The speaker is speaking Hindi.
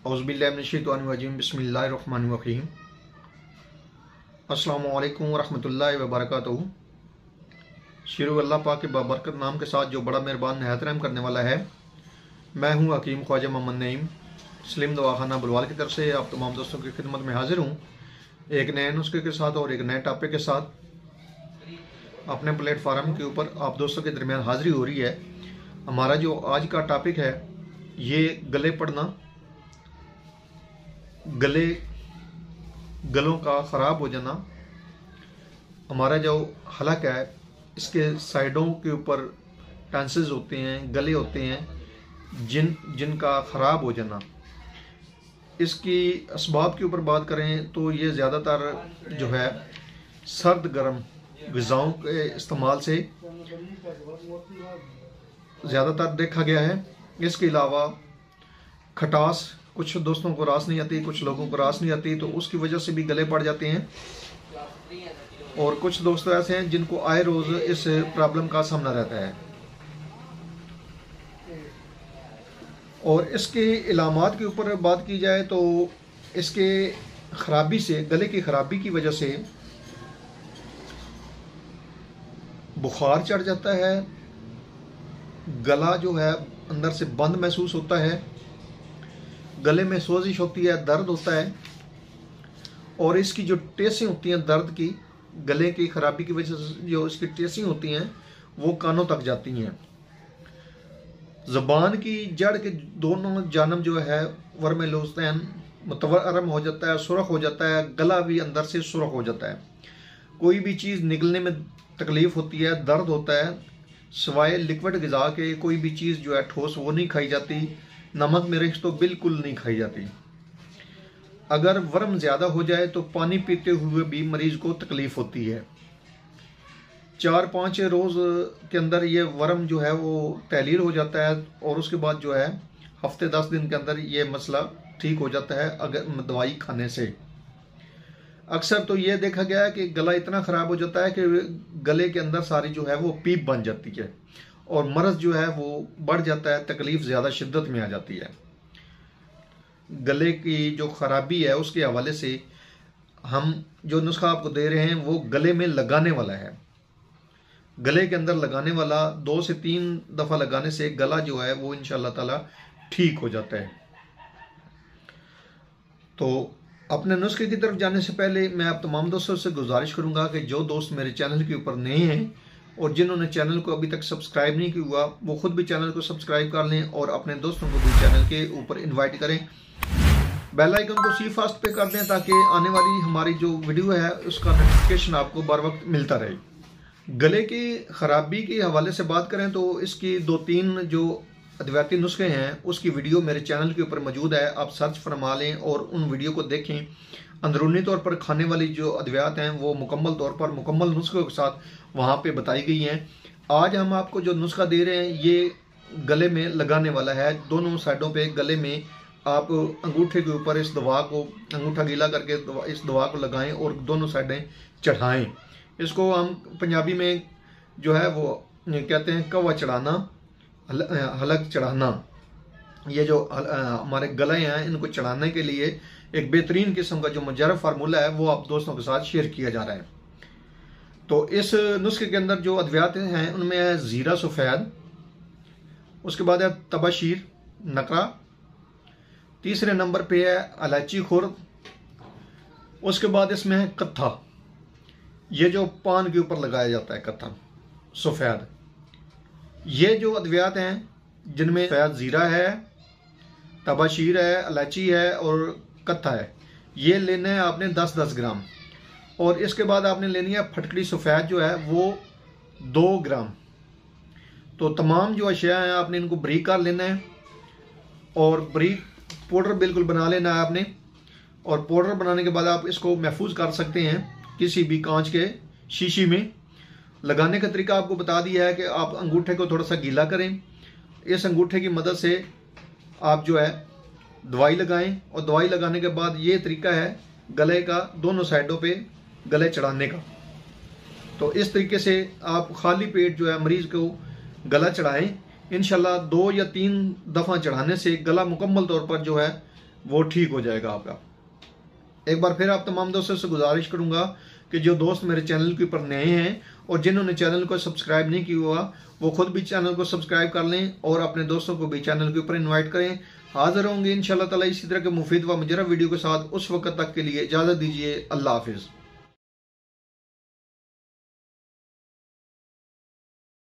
औज़ुबिल्लाहिमिनश्शैतानिर्रजीम बिस्मिल्लाहिर्रहमानिर्रहीम। अस्सलामु अलैकुम वरहमतुल्लाहि वबरकातुहू। शुरू अल्लाह पाक के बाबरकत नाम के साथ जो बड़ा मेहरबान निहायत रहम करने वाला है। मैं हूँ हकीम ख्वाजा मोहम्मद नईम स्लिम दवाखाना बुलवाल की तरफ से आप तमाम दोस्तों की खिदमत में हाजिर हूँ एक नए नुस्खे के साथ और एक नए टॉपिक के साथ अपने प्लेटफार्म के ऊपर आप दोस्तों के दरमियान हाजिरी हो रही है। हमारा जो आज का टॉपिक है ये गले पड़ना, गलों का ख़राब हो जाना। हमारा जो हलक है इसके साइडों के ऊपर टॉन्सिल्स होते हैं, गले होते हैं जिनका ख़राब हो जाना। इसकी असबाब के ऊपर बात करें तो ये ज़्यादातर जो है सर्द गर्म ग़िज़ाओं के इस्तेमाल से ज़्यादातर देखा गया है। इसके अलावा खटास, कुछ दोस्तों को रास नहीं आती, कुछ लोगों को रास नहीं आती, तो उसकी वजह से भी गले पड़ जाते हैं। और कुछ दोस्त ऐसे हैं जिनको आए रोज़ इस प्रॉब्लम का सामना रहता है। और इसके इलामात के ऊपर बात की जाए तो इसके ख़राबी से, गले की ख़राबी की वजह से बुखार चढ़ जाता है, गला जो है अंदर से बंद महसूस होता है, गले में सोजिश होती है, दर्द होता है। और इसकी जो टेसें होती हैं दर्द की, गले की ख़राबी की वजह से जो इसकी टेसें होती हैं वो कानों तक जाती हैं। ज़बान की जड़ के दोनों जानब जो है वर्मेलोस्तैन मुतवर्रम हो जाता है, सुरख हो जाता है, गला भी अंदर से सुरख हो जाता है। कोई भी चीज़ निगलने में तकलीफ़ होती है, दर्द होता है। सिवाय लिक्विड ग़िज़ा के कोई भी चीज़ जो है ठोस वो नहीं खाई जाती। नमक मिर्च तो बिल्कुल नहीं खाई जाती। अगर वर्म ज़्यादा हो जाए तो पानी पीते हुए भी मरीज़ को तकलीफ़ होती है। 4-5 रोज़ के अंदर ये वर्म जो है वो तहलील हो जाता है और उसके बाद जो है हफ्ते 10 दिन के अंदर ये मसला ठीक हो जाता है अगर दवाई खाने से। अक्सर तो ये देखा गया है कि गला इतना ख़राब हो जाता है कि गले के अंदर सारी जो है वो पीप बन जाती है और मर्ज़ जो है वो बढ़ जाता है, तकलीफ़ ज़्यादा शिद्दत में आ जाती है। गले की जो ख़राबी है उसके हवाले से हम जो नुस्खा आपको दे रहे हैं वो गले में लगाने वाला है। गले के अंदर लगाने वाला 2 से 3 दफ़ा लगाने से गला जो है वो इंशाअल्लाह ताला ठीक हो जाता है। तो अपने नुस्खे की तरफ जाने से पहले मैं आप तमाम दोस्तों से गुजारिश करूंगा कि जो दोस्त मेरे चैनल के ऊपर नए हैं और जिन्होंने चैनल को अभी तक सब्सक्राइब नहीं किया हुआ वो खुद भी चैनल को सब्सक्राइब कर लें और अपने दोस्तों को भी चैनल के ऊपर इनवाइट करें। बेल आइकन को सी फास्ट पे कर दें ताकि आने वाली हमारी जो वीडियो है उसका नोटिफिकेशन आपको बर वक्त मिलता रहे। गले की ख़राबी के हवाले से बात करें तो इसकी 2-3 जो अद्वियाती नुस्खे हैं उसकी वीडियो मेरे चैनल के ऊपर मौजूद है। आप सर्च फरमा लें और उन वीडियो को देखें। अंदरूनी तौर पर खाने वाली जो अद्वियात हैं वो मुकम्मल तौर पर मुकम्मल नुस्खों के साथ वहाँ पे बताई गई हैं। आज हम आपको जो नुस्खा दे रहे हैं ये गले में लगाने वाला है। दोनों साइडों पे गले में आप अंगूठे के ऊपर इस दवा को, अंगूठा गीला करके इस दवा को लगाएं और दोनों साइडें चढ़ाएं। इसको हम पंजाबी में जो है वो कहते हैं कवा चढ़ाना, हलक चढ़ाना। ये जो हमारे गले हैं इनको चढ़ाने के लिए एक बेहतरीन किस्म का जो मुजर्रब फार्मूला है वो आप दोस्तों के साथ शेयर किया जा रहा है। तो इस नुस्खे के अंदर जो अद्वियात हैं उनमें है ज़ीरा सफ़ेद, उसके बाद है तबाशीर नकरा, तीसरे नंबर पे है इलायची खुर्द, उसके बाद इसमें है कत्था। ये जो पान के ऊपर लगाया जाता है कत्था सफ़ेद। ये जो अद्वियात हैं जिनमें सफ़ेद ज़ीरा है, तबाशीर है, इलायची है और कत्था है, ये लेना है आपने 10-10 ग्राम। और इसके बाद आपने लेनी है फटकड़ी सफ़ेद जो है वो 2 ग्राम। तो तमाम जो अशिया हैं आपने इनको बारीक कर लेना है और बारीक पाउडर बिल्कुल बना लेना है आपने। और पाउडर बनाने के बाद आप इसको महफूज कर सकते हैं किसी भी कांच के शीशी में। लगाने का तरीका आपको बता दिया है कि आप अंगूठे को थोड़ा सा गीला करें, इस अंगूठे की मदद से आप जो है दवाई लगाएं और दवाई लगाने के बाद ये तरीका है गले का दोनों साइडों पे गले चढ़ाने का। तो इस तरीके से आप खाली पेट जो है मरीज़ को गला चढ़ाएं। इंशाल्लाह 2 या 3 दफ़ा चढ़ाने से गला मुकम्मल तौर पर जो है वो ठीक हो जाएगा आपका। एक बार फिर आप तमाम दोस्तों से गुजारिश करूंगा कि जो दोस्त मेरे चैनल के ऊपर नए हैं और जिन्होंने चैनल को सब्सक्राइब नहीं किया हुआ, वो खुद भी चैनल को सब्सक्राइब कर लें और अपने दोस्तों को भी चैनल के ऊपर इन्वाइट करें। हाजिर होंगे इंशाल्लाह ताला इसी तरह के मुफीद व मुजर्रब वीडियो के साथ। उस वक्त तक के लिए इजाज़त दीजिए। अल्लाह हाफिज़।